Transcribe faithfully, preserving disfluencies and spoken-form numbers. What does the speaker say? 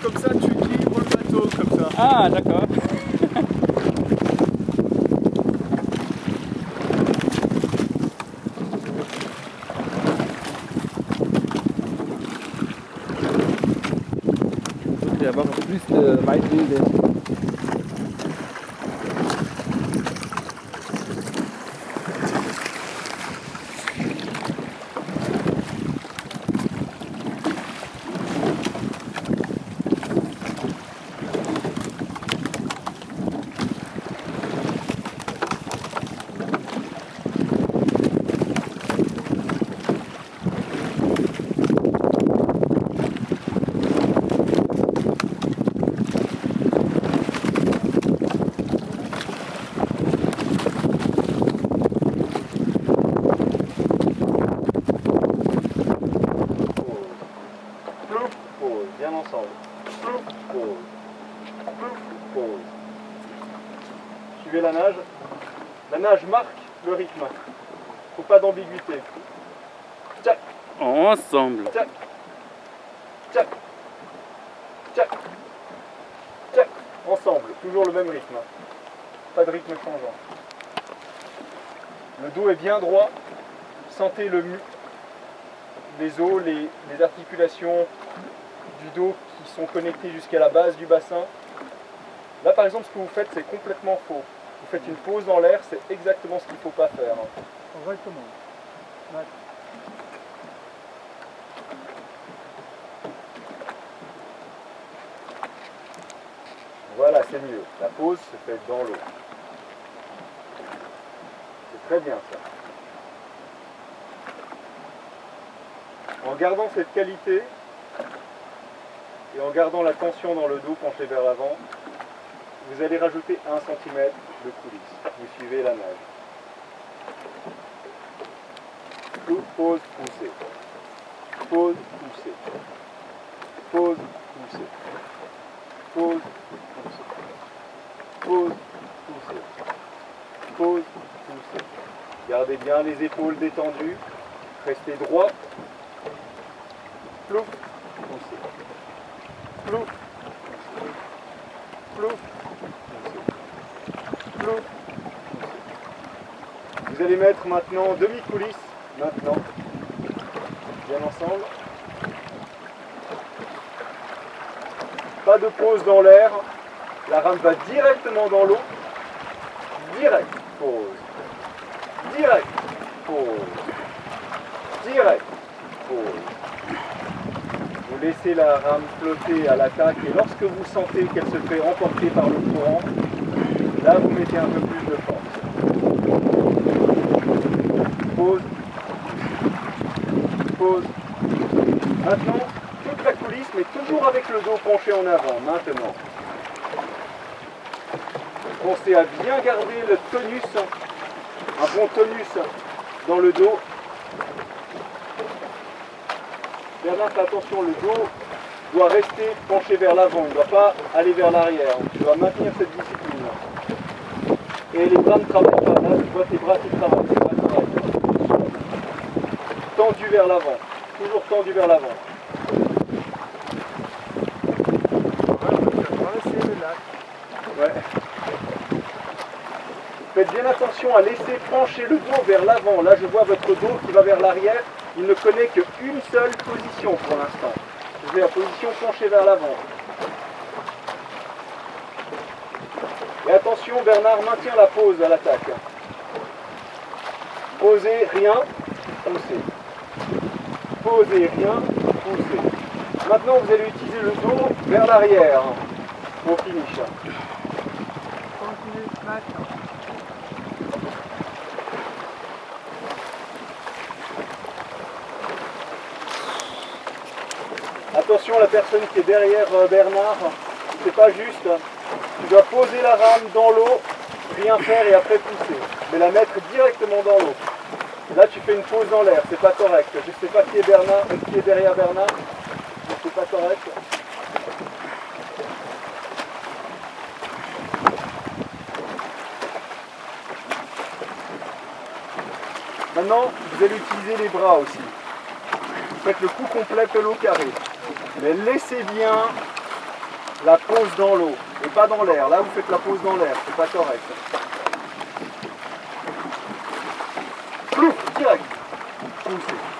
comme ça tu équilibres le bateau, comme ça. Ah, d'accord. Il va y avoir plus de Weitwinde. Bien ensemble. Pause. Pause. Suivez la nage. La nage marque le rythme. Faut pas d'ambiguïté. Tchac. Ensemble. Tchac. Tchac. Tchac. Tchac. Ensemble. Toujours le même rythme. Pas de rythme changeant. Le dos est bien droit. Sentez le mu. Les os, les, les articulations du dos qui sont connectées jusqu'à la base du bassin. Là par exemple ce que vous faites c'est complètement faux. Vous faites une pause dans l'air, c'est exactement ce qu'il ne faut pas faire. Correctement. Voilà, c'est mieux. La pause se fait dans l'eau. C'est très bien ça. En gardant cette qualité et en gardant la tension dans le dos penché vers l'avant, vous allez rajouter un centimètre de coulisse. Vous suivez la nage. Pause, poussez. Pause, poussez. Pause, poussez. Pause, poussez. Pause, poussez. Pause, poussez. Gardez bien les épaules détendues. Restez droit. Plouf, poussez. Plouf, poussez. Plouf, poussez. Plouf, poussez. Vous allez mettre maintenant demi-coulisse. Maintenant. Bien ensemble. Pas de pause dans l'air. La rame va directement dans l'eau. Direct. Pause. Direct. Pause. Direct. Pause. Vous laissez la rame flotter à l'attaque et lorsque vous sentez qu'elle se fait emporter par le courant, là vous mettez un peu plus de force. Pause. Pause. Maintenant, toute la coulisse, mais toujours avec le dos penché en avant. Maintenant. Pensez à bien garder le tonus, un bon tonus dans le dos. Bernard, fais attention, le dos doit rester penché vers l'avant, il ne doit pas aller vers l'arrière. Tu dois maintenir cette discipline. Et les bras ne travaillent pas. Là, tu vois tes bras qui travaillent. Tes bras qui travaillent. Tendu vers l'avant. Toujours tendu vers l'avant. Ouais. Faites bien attention à laisser pencher le dos vers l'avant. Là, je vois votre dos qui va vers l'arrière. Il ne connaît qu'une seule position pour l'instant. Je vais la position penchée vers l'avant. Et attention, Bernard maintient la pause à l'attaque. Posez, rien, poussez. Posez, rien, poussez. Maintenant, vous allez utiliser le dos vers l'arrière au finish. Attention, la personne qui est derrière Bernard, c'est pas juste. Tu dois poser la rame dans l'eau, rien faire et après pousser. Mais la mettre directement dans l'eau. Là, tu fais une pause dans l'air, c'est pas correct. Je sais pas qui est Bernard, qui est derrière Bernard, mais c'est pas correct. Maintenant, vous allez utiliser les bras aussi. Faites le coup complet pelot carré. Mais laissez bien la pose dans l'eau et pas dans l'air. Là, vous faites la pose dans l'air, c'est pas correct. Plouf, direct. Poussez.